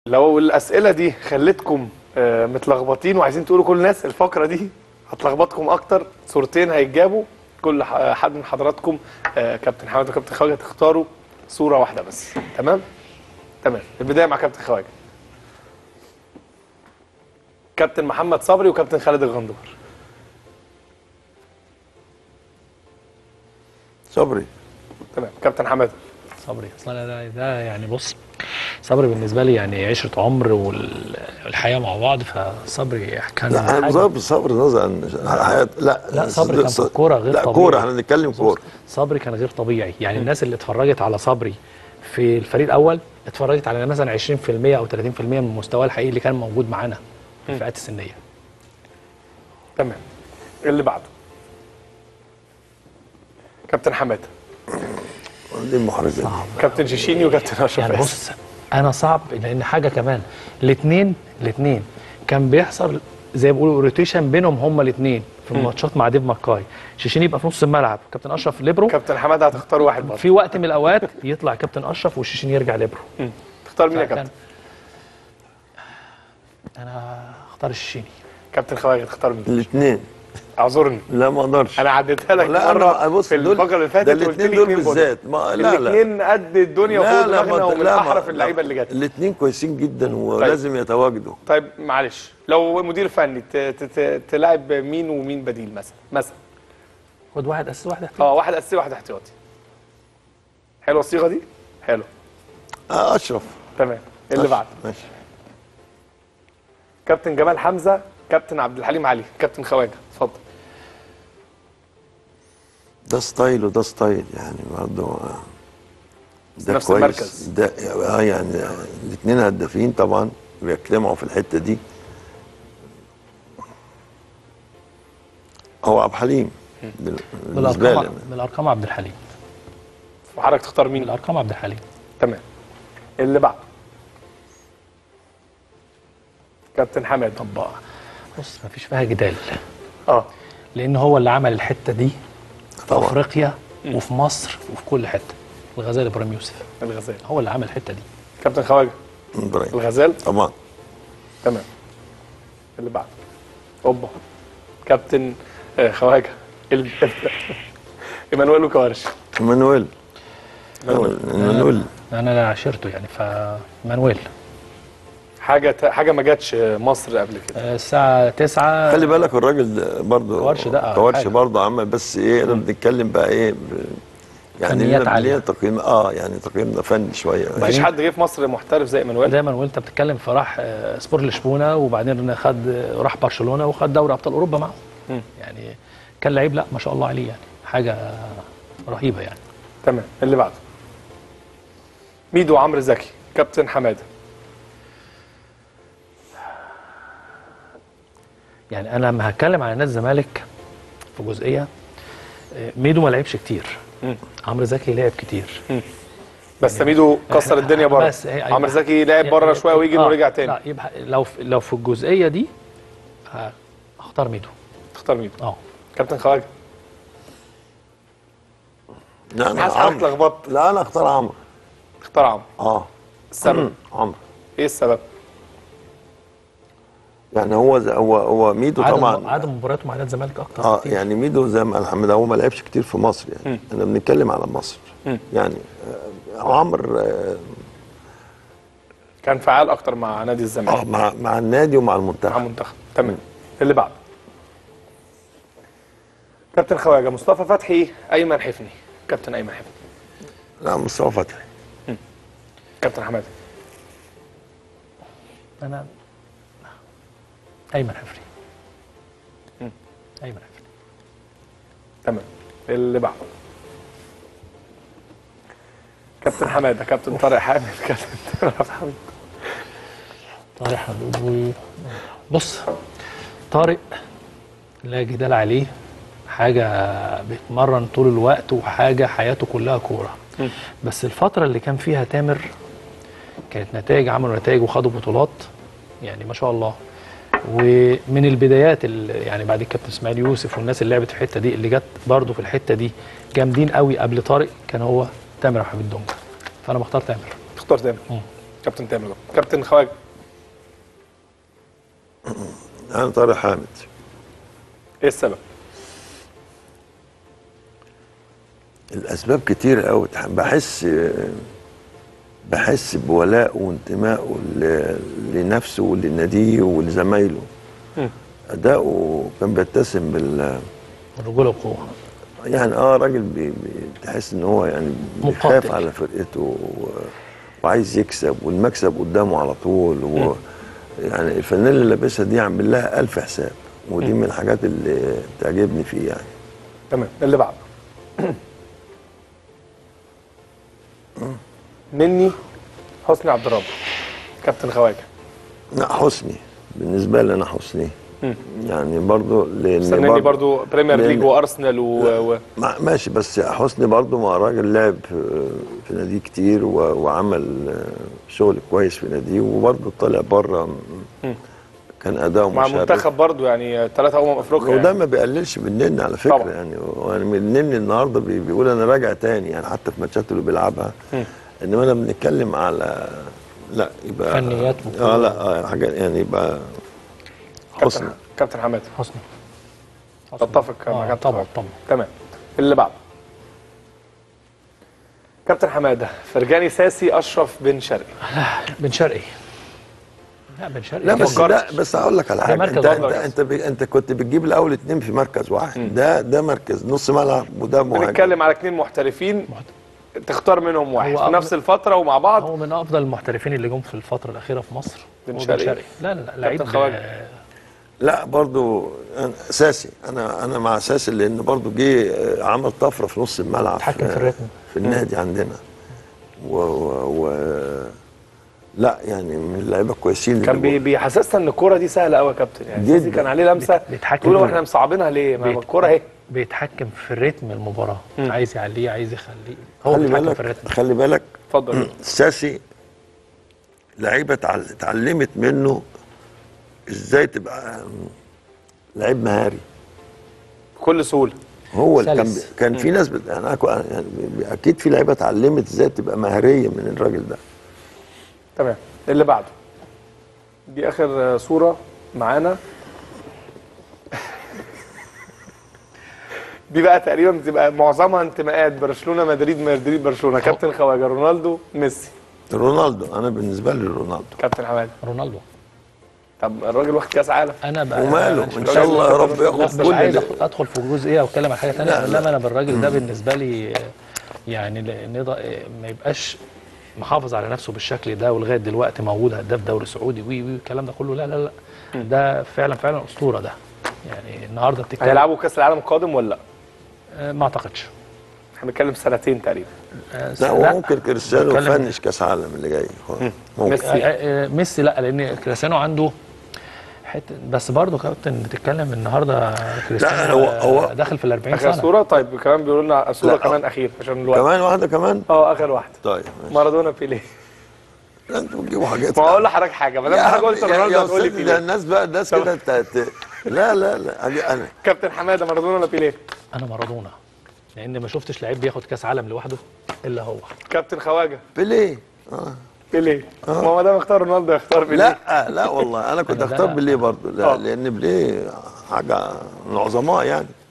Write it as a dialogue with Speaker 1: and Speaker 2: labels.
Speaker 1: لو الاسئله دي خلتكم متلخبطين وعايزين تقولوا كل الناس الفقره دي هتلخبطكم اكتر، صورتين هيتجابوا، كل حد من حضراتكم كابتن حماد وكابتن خواجه تختاروا صوره واحده بس. تمام؟ تمام. البدايه مع كابتن خواجه. كابتن محمد صبري وكابتن خالد الغندور.
Speaker 2: صبري.
Speaker 1: تمام. كابتن حماد.
Speaker 3: صبري. اصلا ده يعني بص، صبري بالنسبه لي يعني عشره عمر والحياه مع بعض، فصبري كان
Speaker 2: لا صبري نظر عن
Speaker 3: لا صبري كان في الكوره غير طبيعي.
Speaker 2: لا كوره، احنا بنتكلم كوره.
Speaker 3: صبري كان غير طبيعي، يعني الناس اللي اتفرجت على صبري في الفريق الاول اتفرجت على مثلا 20% او 30% من مستواه الحقيقي اللي كان موجود معانا في الفئات السنيه.
Speaker 1: تمام. اللي بعده كابتن حماد.
Speaker 2: دي المحرجه.
Speaker 1: كابتن شيشيني وكابتن اشرف.
Speaker 3: يعني بص انا صعب، لان حاجه كمان الاثنين كان بيحصل زي ما بيقولوا روتيشن بينهم هما الاثنين في الماتشات مع ديف ماكاي. شيشيني يبقى في نص الملعب، كابتن اشرف ليبرو.
Speaker 1: كابتن حماد هتختار واحد برضه
Speaker 3: في وقت من الاوقات يطلع كابتن اشرف وشيشيني يرجع ليبرو.
Speaker 1: تختار مين يا كابتن؟
Speaker 3: انا اختار الشيشيني.
Speaker 1: كابتن خواجه تختار مين؟
Speaker 2: الاثنين.
Speaker 1: اعذرني
Speaker 2: لا ما اقدرش،
Speaker 1: انا عديتها لك
Speaker 2: مره
Speaker 1: في الفقره اللي فاتت.
Speaker 2: الاثنين دول بالذات
Speaker 1: الاثنين قد الدنيا وفوق دماغنا ومن احرف اللعيبه اللي جت.
Speaker 2: الاثنين كويسين جدا ولازم يتواجدوا.
Speaker 1: طيب معلش، لو مدير فني تلاعب مين ومين بديل مثلا؟
Speaker 3: خد واحد اساسي واحد احتياطي.
Speaker 1: واحد اساسي واحد احتياطي. حلوه الصيغه دي؟ حلو.
Speaker 2: اشرف.
Speaker 1: تمام. اللي بعد
Speaker 2: ماشي.
Speaker 1: كابتن جمال حمزه، كابتن عبد الحليم علي. كابتن خواجه اتفضل.
Speaker 2: ده ستايل وده ستايل يعني برضه. ده
Speaker 1: نفس
Speaker 2: كويس.
Speaker 1: المركز.
Speaker 2: ده يعني الاثنين هدافين طبعا بيجتمعوا في الحته دي. هو عبد الحليم بالنسبه لي.
Speaker 3: بالارقام عبد الحليم.
Speaker 1: وحضرتك تختار مين؟
Speaker 3: بالارقام عبد الحليم.
Speaker 1: تمام. اللي بعده كابتن حماد.
Speaker 3: طب بص مفيش فيها جدال. لان هو اللي عمل الحته دي في افريقيا وفي مصر وفي كل حته. الغزال ابراهيم يوسف.
Speaker 1: الغزال
Speaker 3: هو اللي عمل الحته دي.
Speaker 1: كابتن خواجه.
Speaker 2: ابراهيم
Speaker 1: الغزال
Speaker 2: طبعا.
Speaker 1: تمام. اللي بعده كابتن خواجه. ايمانويل وكوارش.
Speaker 2: ايمانويل.
Speaker 3: انا عشرته يعني فمانويل.
Speaker 1: حاجه ما جاتش مصر قبل كده.
Speaker 3: الساعه 9.
Speaker 2: خلي بالك الراجل برضه كوارش برضه عمل، بس ايه احنا بنتكلم بقى ايه يعني ليه تقييم يعني تقييمنا فني شويه.
Speaker 1: مفيش حد جه في مصر محترف زي ايمانويل.
Speaker 3: انت بتتكلم في راح سبور لشبونه وبعدين راح برشلونه وخد دوري ابطال اوروبا معه. يعني كان لعيب لا ما شاء الله عليه، يعني حاجه رهيبه يعني.
Speaker 1: تمام. اللي بعده ميدو وعمرو زكي. كابتن حماده.
Speaker 3: يعني انا لما هتكلم على نادي الزمالك في جزئيه، ميدو ما لعبش كتير. عمرو زكي لعب كتير.
Speaker 1: بس يعني ميدو كسر الدنيا بره. عمرو زكي لعب بره شويه ويجي ورجع تاني.
Speaker 3: لا يبقى لو في الجزئيه دي هختار ميدو.
Speaker 1: تختار ميدو. كابتن خواجه.
Speaker 2: لا انا
Speaker 1: اتلخبطت.
Speaker 2: لا انا اختار عمرو.
Speaker 1: اختار عمرو. السبب؟
Speaker 2: عمرو.
Speaker 1: ايه السبب؟
Speaker 2: يعني هو ميدو طبعا
Speaker 3: عدد مبارياته مع نادي الزمالك اكتر كتير.
Speaker 2: يعني ميدو زي ما الحمد هو ما لعبش كتير في مصر يعني. احنا بنتكلم على مصر. يعني عمرو
Speaker 1: كان فعال اكتر مع نادي الزمالك.
Speaker 2: مع النادي ومع المنتخب.
Speaker 1: مع المنتخب. تمام. اللي بعده كابتن خواجه. مصطفى فتحي، ايمن حفني. كابتن ايمن حفني.
Speaker 2: لا مصطفى فتحي.
Speaker 1: كابتن حماد.
Speaker 3: انا ايمن حفني. ايمن حفني.
Speaker 1: تمام. اللي بعده كابتن حماده. كابتن طارق حامد. كابتن
Speaker 3: طارق حامد. بص طارق لا جدال عليه، حاجه بيتمرن طول الوقت وحاجه حياته كلها كوره. بس الفتره اللي كان فيها تامر كانت نتائج، عملوا نتائج وخدوا بطولات يعني ما شاء الله. ومن البدايات يعني بعد الكابتن اسماعيل يوسف والناس اللي لعبت في الحته دي اللي جت برضه في الحته دي جامدين قوي قبل طارق كان هو تامر وحميد دونجا. فانا بختار تامر.
Speaker 1: تختار تامر. كابتن تامر. كابتن خواجه.
Speaker 2: انا طارق حامد.
Speaker 1: ايه السبب؟
Speaker 2: الاسباب كتير قوي. بحس بولاء وانتمائه لنفسه ولناديه ولزمايله. اداؤه كان بيتسم
Speaker 3: الرجوله والقوه.
Speaker 2: يعني راجل بتحس ان هو يعني بيخاف على فرقته وعايز يكسب، والمكسب قدامه على طول. يعني الفنانه اللي لابسها دي عامل لها 1000 حساب، ودي من الحاجات اللي بتعجبني فيه يعني.
Speaker 1: تمام. اللي بعده. مني حسني عبد الرب. كابتن خواجه.
Speaker 2: لا، حسني بالنسبه لي انا حسني. يعني برضه
Speaker 1: لان برضه بريمير ليج وارسنال
Speaker 2: ماشي، بس حسني برضه ما راجل لعب في ناديه كتير وعمل شغل كويس في ناديه، وبرضه طلع بره كان اداؤه
Speaker 1: مع
Speaker 2: مشرف.
Speaker 1: منتخب برضه يعني 3 افريقيا.
Speaker 2: وده ما بيقللش مننا على فكره
Speaker 1: طبعا.
Speaker 2: يعني من النني النهارده بيقول انا راجع تاني، يعني حتى في ماتشاته اللي بيلعبها. انما انا بنتكلم على لا يبقى
Speaker 3: فنيات
Speaker 2: لا حاجه يعني يبقى حسني.
Speaker 1: كابتن حماده.
Speaker 3: حسني.
Speaker 1: اتفق مع كابتن.
Speaker 3: طبعا.
Speaker 1: تمام. اللي بعده. كابتن حماده. فرجاني ساسي اشرف بن شرقي.
Speaker 3: بن شرقي. لا بن شرقي.
Speaker 2: لا بس هقول لك على حاجه. انت كنت بتجيب الاول 2 في مركز واحد. ده مركز نص ملعب وده مهاجم.
Speaker 1: بنتكلم على 2 محترفين تختار منهم واحد في نفس الفتره ومع بعض.
Speaker 3: هو من افضل المحترفين اللي جم في الفتره الاخيره في مصر.
Speaker 1: بن شرقي.
Speaker 3: لا لعيب.
Speaker 2: لا برضو ساسي. انا مع ساسي لان برضو جه عمل طفره في نص الملعب.
Speaker 3: اتحكم في الريتم
Speaker 2: في النادي عندنا. لا يعني من اللعيبه كويسين.
Speaker 1: كان بيحسسنا ان الكوره دي سهله قوي يا كابتن. يعني ساسي كان عليه لمسه تقول له احنا مصعبينها ليه؟ ما الكوره اهي.
Speaker 3: بيتحكم في الريتم المباراه. عايز يعليه عايز يخليه. هو بيتحكم في الريتم.
Speaker 2: خلي بالك.
Speaker 1: اتفضل.
Speaker 2: ساسي لعيبه اتعلمت منه ازاي تبقى لعيب مهاري
Speaker 1: بكل سهوله.
Speaker 2: هو كان في ناس يعني اكيد في لعيبه اتعلمت ازاي تبقى مهاريه من الراجل ده.
Speaker 1: تمام. اللي بعده. دي اخر صوره معانا. دي بقى تقريبا بتبقى معظمها انتماءات برشلونه مدريد برشلونه. كابتن خواجه. رونالدو ميسي.
Speaker 2: رونالدو. انا بالنسبه لي رونالدو.
Speaker 1: كابتن حماد.
Speaker 3: رونالدو.
Speaker 1: طب الراجل واخد كاس عالم.
Speaker 3: انا بقى
Speaker 2: وماله ان شاء الله يا رب ياخد
Speaker 3: مش عايز ادخل في جزئيه واتكلم عن حاجه ثانيه. انما انا بالراجل ده بالنسبه لي يعني ما يبقاش محافظ على نفسه بالشكل ده ولغايه دلوقتي موجود هداف دوري سعودي والكلام ده كله. لا ده فعلا اسطوره ده. يعني النهارده بتتكلم.
Speaker 1: هيلعبوا كاس العالم القادم ولا لا؟
Speaker 3: ما اعتقدش.
Speaker 1: احنا بنتكلم سنتين تقريبا.
Speaker 2: لا ممكن كريستيانو يفنش كاس عالم اللي جاي.
Speaker 3: ميسي لا لان كريستيانو عنده حته. بس برضه كابتن بتتكلم النهارده كريستيانو هو داخل في ال 40 سنه.
Speaker 1: اخر صوره. طيب كمان بيقولوا لنا صوره كمان اخير عشان الوقت.
Speaker 2: كمان واحده كمان.
Speaker 1: اخر واحده.
Speaker 2: طيب ماشي.
Speaker 1: مارادونا بيليه.
Speaker 2: لا انتوا بتجيبوا حاجات.
Speaker 1: ما اقول لحضرتك حاجه ما دام حضرتك قلت رونالدو هتقول لي بيليه.
Speaker 2: الناس بقى كده لا انا
Speaker 1: كابتن حماده. مارادونا ولا بيليه؟
Speaker 3: انا مارادونا لان ما شفتش لعيب بياخد كاس عالم لوحده الا هو.
Speaker 1: كابتن خواجه.
Speaker 2: بيليه.
Speaker 1: بيليه. ما دام اختار رونالدو يختار بيليه.
Speaker 2: لا والله انا كنت اختار بيليه برضه. لا لان بيليه حاجه من العظماء يعني.